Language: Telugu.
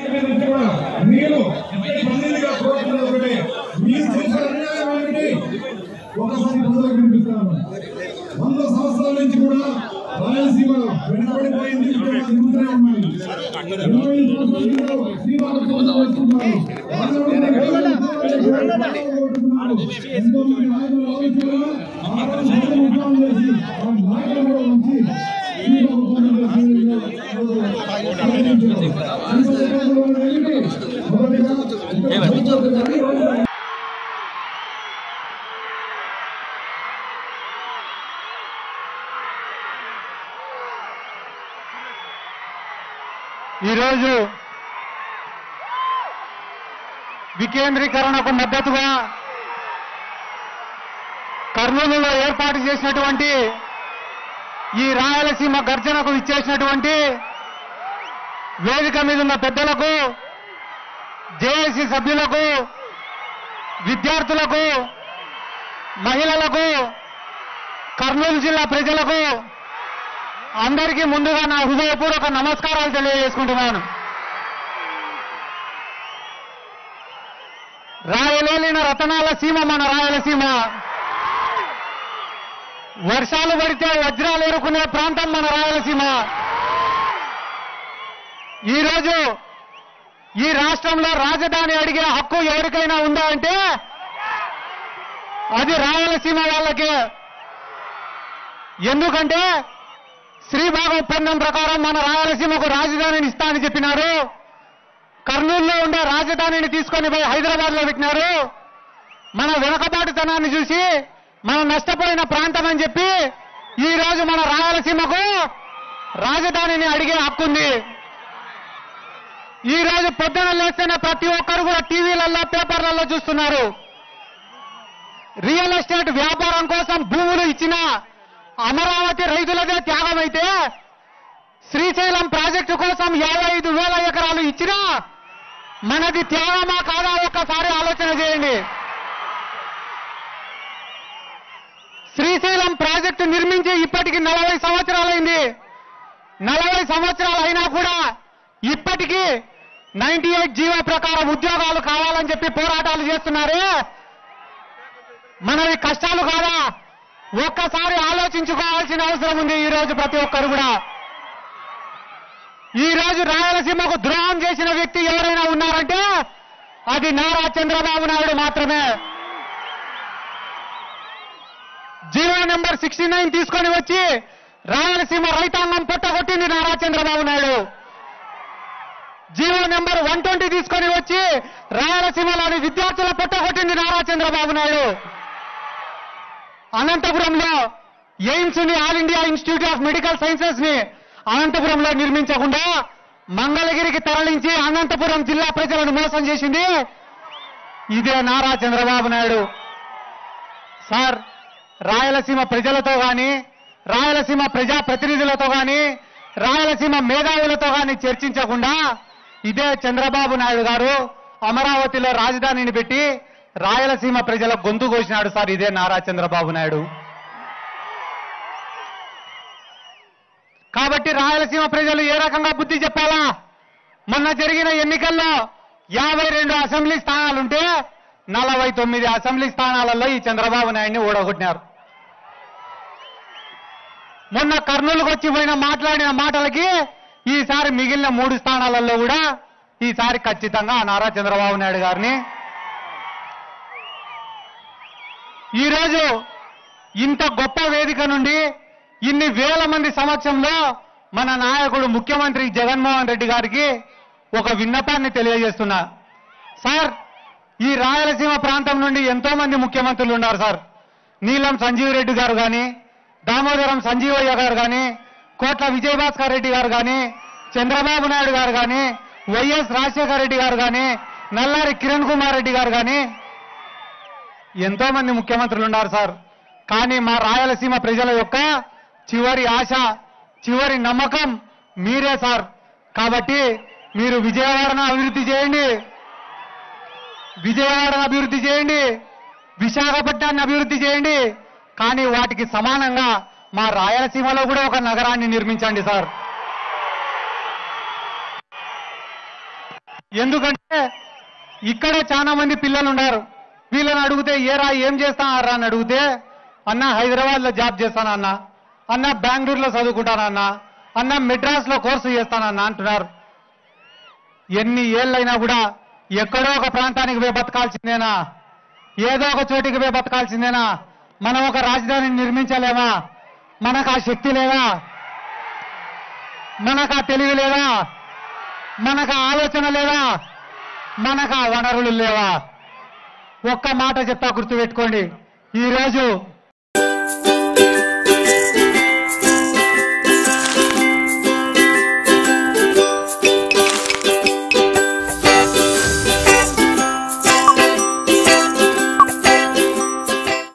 నేను ప్రతినిధిగా కోరుతున్నటువంటి మీరు చేసిన అన్యాయం ఏమిటి ఒకసారి ప్రజలకు వినిపిస్తాను. 100 సంవత్సరాల నుంచి కూడా రాయలసీమ వెనుకబడిపోయింది. 25 సంవత్సరాలు ఈరోజు వికేంద్రీకరణకు మద్దతుగా కర్నూలులో ఏర్పాటు చేసినటువంటి ఈ రాయలసీమ గర్జనకు ఇచ్చేసినటువంటి వేదిక మీద ఉన్న పెద్దలకు, జేఏసీ సభ్యులకు, విద్యార్థులకు, మహిళలకు, కర్నూలు జిల్లా ప్రజలకు అందరికీ ముందుగా నా హృదయపూర్వక నమస్కారాలు తెలియజేసుకుంటున్నాను. రాయలేలిన రతనాల సీమ మన రాయలసీమ. వర్షాలు పడితే వజ్రాలు ఎరుకునే ప్రాంతం మన రాయలసీమ. ఈరోజు ఈ రాష్ట్రంలో రాజధాని అడిగే హక్కు ఎవరికైనా ఉందా అంటే అది రాయలసీమ వాళ్ళకే. ఎందుకంటే శ్రీభాగం ఒప్పందం ప్రకారం మన రాయలసీమకు రాజధానిని ఇస్తానని చెప్పినారు. కర్నూలులో ఉండే రాజధానిని తీసుకొని పోయి హైదరాబాద్ లో పెట్టినారు. మన వెనకబాటుతనాన్ని చూసి మనం నష్టపోయిన ప్రాంతం అని చెప్పి ఈ రోజు మన రాయలసీమకు రాజధానిని అడిగే హక్కుంది. ఈ రోజు పొద్దున లేస్తేనే ప్రతి ఒక్కరు కూడా టీవీలలో, పేపర్లలో చూస్తున్నారు. రియల్ ఎస్టేట్ వ్యాపారం కోసం భూములు ఇచ్చిన అమరావతి రైతులదే త్యాగమైతే శ్రీశైలం ప్రాజెక్టు కోసం 55,000 ఎకరాలు ఇచ్చినా మనది త్యాగమా కాదా ఒక్కసారి ఆలోచన చేయండి. శ్రీశైలం ప్రాజెక్టు నిర్మించి ఇప్పటికి 40 సంవత్సరాలైంది. 40 సంవత్సరాలు అయినా కూడా ఇప్పటికీ 98 జీవో ప్రకారం ఉద్యోగాలు కావాలని చెప్పి పోరాటాలు చేస్తున్నారే. మనవి కష్టాలు కాదా ఒక్కసారి ఆలోచించుకోవాల్సిన అవసరం ఉంది. ఈ రోజు ప్రతి ఒక్కరు కూడా ఈ రోజు రాయలసీమకు ద్రోహం చేసిన వ్యక్తి ఎవరైనా ఉన్నారంటే అది నారా చంద్రబాబు నాయుడు మాత్రమే. జీవో నెంబర్ 69 తీసుకొని వచ్చి రాయలసీమ రైతాంగం పొట్టగొట్టింది నారా చంద్రబాబు నాయుడు. జీవో నెంబర్ 120 తీసుకొని వచ్చి రాయలసీమలోని విద్యార్థుల పొట్టగొట్టింది నారా చంద్రబాబు నాయుడు. అనంతపురంలో ఎయిమ్స్ ని, all India Institute of Medical Sciences ని అనంతపురంలో నిర్మించకుండా మంగళగిరికి తరలించి అనంతపురం జిల్లా ప్రజలను మోసం చేసింది ఇదే నారా చంద్రబాబు నాయుడు. సార్, రాయలసీమ ప్రజలతో గాని, రాయలసీమ ప్రజా ప్రతినిధులతో గాని, రాయలసీమ మేధావులతో గాని చర్చించకుండా ఇదే చంద్రబాబు నాయుడు గారు అమరావతిలో రాజధానిని పెట్టి రాయలసీమ ప్రజల గొంతు కోసినాడు. సార్, ఇదే నారా చంద్రబాబు నాయుడు. కాబట్టి రాయలసీమ ప్రజలు ఏ రకంగా బుద్ధి చెప్పాలా? మొన్న జరిగిన ఎన్నికల్లో 52 అసెంబ్లీ స్థానాలుంటే 49 అసెంబ్లీ స్థానాలలో ఈ చంద్రబాబు నాయుడిని ఓడగొట్టినారు. మొన్న కర్నూలుకు వచ్చి పోయిన మాట్లాడిన మాటలకి ఈసారి మిగిలిన 3 స్థానాలలో కూడా ఈసారి ఖచ్చితంగా నారా చంద్రబాబు నాయుడు గారిని. ఈరోజు ఇంత గొప్ప వేదిక నుండి ఇన్ని వేల మంది సమక్షంలో మన నాయకుడు ముఖ్యమంత్రి జగన్మోహన్ రెడ్డి గారికి ఒక విన్నపాన్ని తెలియజేస్తున్నా. సార్, ఈ రాయలసీమ ప్రాంతం నుండి ఎంతో మంది ముఖ్యమంత్రులు ఉన్నారు సార్. నీలం సంజీవ్ రెడ్డి గారు కానీ, దామోదరం సంజీవయ్య గారు కానీ, కోట్ల విజయభాస్కర్ రెడ్డి గారు కానీ, చంద్రబాబు నాయుడు గారు కానీ, వైఎస్ రాజశేఖర రెడ్డి గారు కానీ, నల్లారి కిరణ్ కుమార్ రెడ్డి గారు కానీ ఎంతో మంది ముఖ్యమంత్రులు ఉన్నారు సార్. కానీ మా రాయలసీమ ప్రజల యొక్క చివరి ఆశ, చివరి నమ్మకం మీరే సార్. కాబట్టి మీరు విజయవాడను అభివృద్ధి చేయండి, విజయవాడను అభివృద్ధి చేయండి, విశాఖపట్నాన్ని అభివృద్ధి చేయండి. కానీ వాటికి సమానంగా మా రాయలసీమలో కూడా ఒక నగరాన్ని నిర్మించండి సార్. ఎందుకంటే ఇక్కడే చాలా మంది పిల్లలు ఉన్నారు. వీళ్ళని అడిగితే ఏరా ఏం చేస్తానారా అని అడిగితే అన్న హైదరాబాద్లో జాబ్ చేస్తానన్నా, అన్న బెంగళూరులో చదువుకుంటానన్నా, అన్న మెడ్రాస్లో కోర్సు చేస్తానన్నా అంటున్నారు. ఎన్ని ఏళ్ళైనా కూడా ఎక్కడో ఒక ప్రాంతానికి పోయి బతకాల్సిందేనా? ఏదో ఒక చోటికి పోయి బతకాల్సిందేనా? మనం ఒక రాజధానిని నిర్మించలేమా? మనకు ఆ శక్తి లేదా? మనకు ఆ తెలివి లేదా? మనకు ఆ ఆలోచన లేదా? మనకు ఆ వనరులు లేవా? ఒక్క మాట చెప్తా, గుర్తుపెట్టుకోండి. ఈరోజు